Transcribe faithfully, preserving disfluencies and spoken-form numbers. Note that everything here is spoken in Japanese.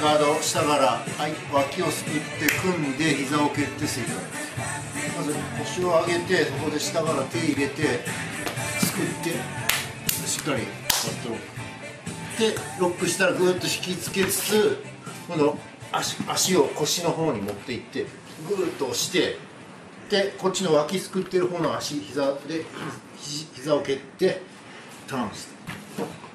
ガード下から、はい、脇をすくって組んで膝を蹴ってスイカ。まず腰を上げて、そこで下から手入れてすくってしっかりバットロックでロックしたらぐーっと引きつけつつ、今度 足, 足を腰の方に持っていってぐーっと押して、でこっちの脇すくってる方の足膝で膝を蹴ってターンして。